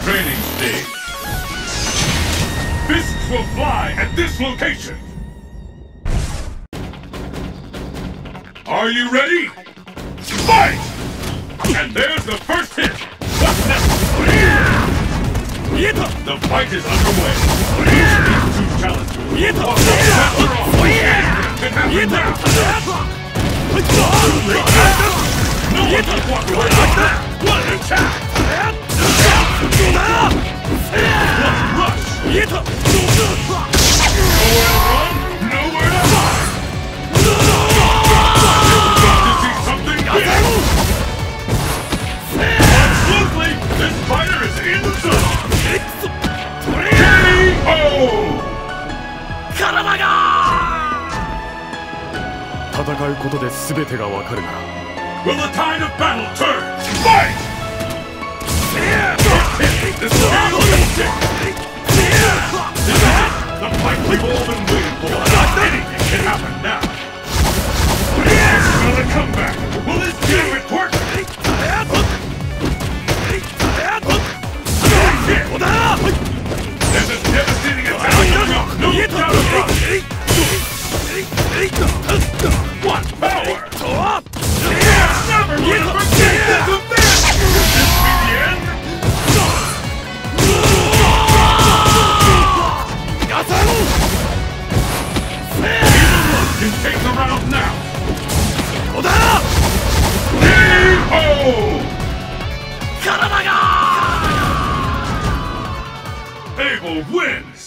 training stage. Fists will fly at this location. Are you ready? Fight! And there's the first hit. What's next? The fight is underway. These two challengers will walk up after all. Can happen now. No one can walk away like that. One attack. One rush. Nowhere to run, nowhere to hide. Got to see something big. Absolutely, this fighter is in the zone. KO! Will the tide of battle turn? Fight! The scale will stick! This is it! The fight we've all been waiting for! Anything can happen now! This is another comeback! Will this do it work? There's a devastating attack coming up! No doubt about it! What power! Never going to forget this event! Could this be the end? Either one can take the round now! KO! Abel wins!